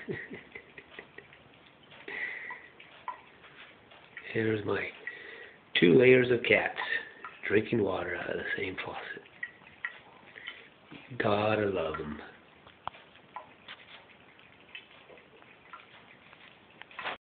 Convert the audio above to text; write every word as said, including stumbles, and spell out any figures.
Here's my two layers of cats drinking water out of the same faucet. Gotta love them.